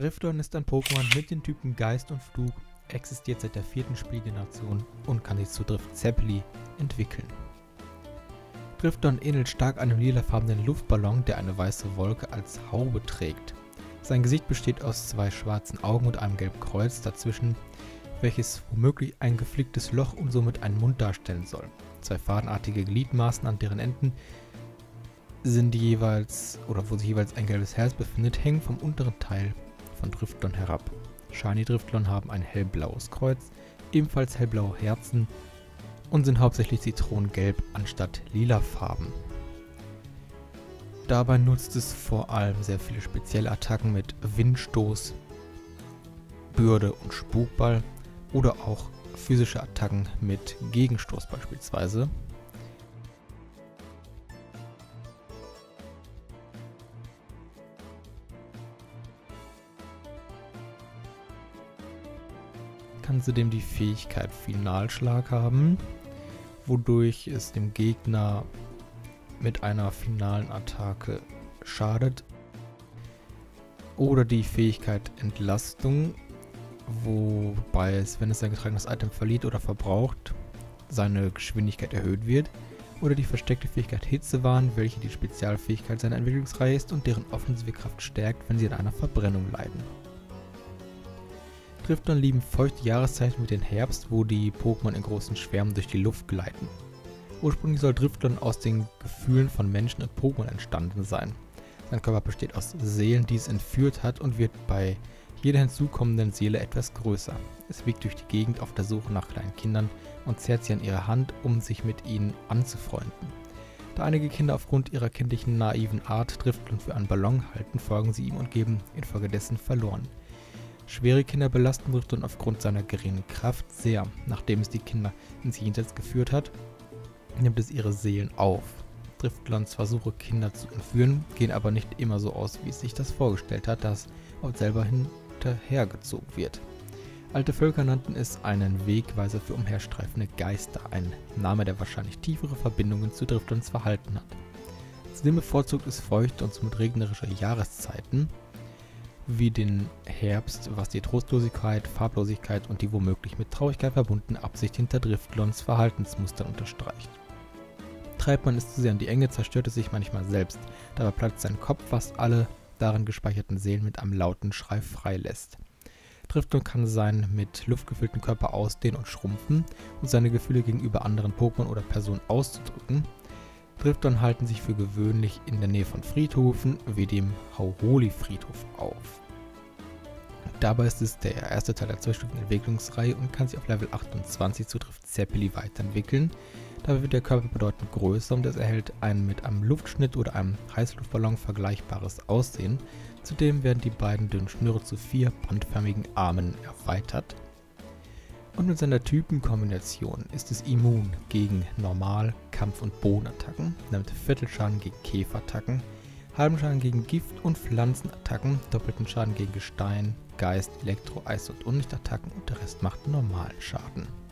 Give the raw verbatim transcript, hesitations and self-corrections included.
Driftlon ist ein Pokémon mit den Typen Geist und Flug, existiert seit der vierten Spielgeneration und kann sich zu Drift-Zeppeli entwickeln. Driftlon ähnelt stark einem lilafarbenen Luftballon, der eine weiße Wolke als Haube trägt. Sein Gesicht besteht aus zwei schwarzen Augen und einem gelben Kreuz dazwischen, welches womöglich ein geflicktes Loch und somit einen Mund darstellen soll. Zwei fadenartige Gliedmaßen an deren Enden sind jeweils, oder wo sich jeweils ein gelbes Herz befindet, hängen vom unteren Teil von Driftlon herab. Shiny Driftlon haben ein hellblaues Kreuz, ebenfalls hellblaue Herzen und sind hauptsächlich zitronengelb anstatt lilafarben. Dabei nutzt es vor allem sehr viele spezielle Attacken mit Windstoß, Bürde und Spukball oder auch physische Attacken mit Gegenstoß beispielsweise. Kann zudem die Fähigkeit Finalschlag haben, wodurch es dem Gegner mit einer finalen Attacke schadet. Oder die Fähigkeit Entlastung, wobei es, wenn es sein getragenes Item verliert oder verbraucht, seine Geschwindigkeit erhöht wird. Oder die versteckte Fähigkeit Hitzewahn, welche die Spezialfähigkeit seiner Entwicklungsreihe ist und deren offensive Kraft stärkt, wenn sie an einer Verbrennung leiden. Driftlon lieben feuchte Jahreszeiten wie den Herbst, wo die Pokémon in großen Schwärmen durch die Luft gleiten. Ursprünglich soll Driftlon aus den Gefühlen von Menschen und Pokémon entstanden sein. Sein Körper besteht aus Seelen, die es entführt hat, und wird bei jeder hinzukommenden Seele etwas größer. Es wiegt durch die Gegend auf der Suche nach kleinen Kindern und zerrt sie an ihre Hand, um sich mit ihnen anzufreunden. Da einige Kinder aufgrund ihrer kindlichen naiven Art Driftlon für einen Ballon halten, folgen sie ihm und geben infolgedessen verloren. Schwere Kinder belasten Driftlon aufgrund seiner geringen Kraft sehr. Nachdem es die Kinder ins Jenseits geführt hat, nimmt es ihre Seelen auf. Driftlons Versuche, Kinder zu entführen, gehen aber nicht immer so aus, wie es sich das vorgestellt hat, da es auch selber hinterhergezogen wird. Alte Völker nannten es einen Wegweiser für umherstreifende Geister, ein Name, der wahrscheinlich tiefere Verbindungen zu Driftlons Verhalten hat. Zudem bevorzugt es feuchte und somit regnerische Jahreszeiten, wie den Herbst, was die Trostlosigkeit, Farblosigkeit und die womöglich mit Traurigkeit verbundene Absicht hinter Driftlons Verhaltensmustern unterstreicht. Treibt man es zu sehr in die Enge, zerstört es sich manchmal selbst, dabei platzt sein Kopf, was alle darin gespeicherten Seelen mit einem lauten Schrei freilässt. Driftlon kann seinen mit Luft gefüllten Körper ausdehnen und schrumpfen, um seine Gefühle gegenüber anderen Pokémon oder Personen auszudrücken. Driftlon halten sich für gewöhnlich in der Nähe von Friedhöfen wie dem Hauholi-Friedhof auf. Dabei ist es der erste Teil der zweistufigen Entwicklungsreihe und kann sich auf Level achtundzwanzig zu Drift-Zeppeli weiterentwickeln. Dabei wird der Körper bedeutend größer und es erhält ein mit einem Luftschnitt oder einem Heißluftballon vergleichbares Aussehen. Zudem werden die beiden dünnen Schnüre zu vier bandförmigen Armen erweitert. Und mit seiner Typenkombination ist es immun gegen Normal-, Kampf- und Bodenattacken, nimmt Viertelschaden gegen Käferattacken, halben Schaden gegen Gift- und Pflanzenattacken, doppelten Schaden gegen Gestein, Geist, Elektro-, Eis- und Unlichtattacken und der Rest macht normalen Schaden.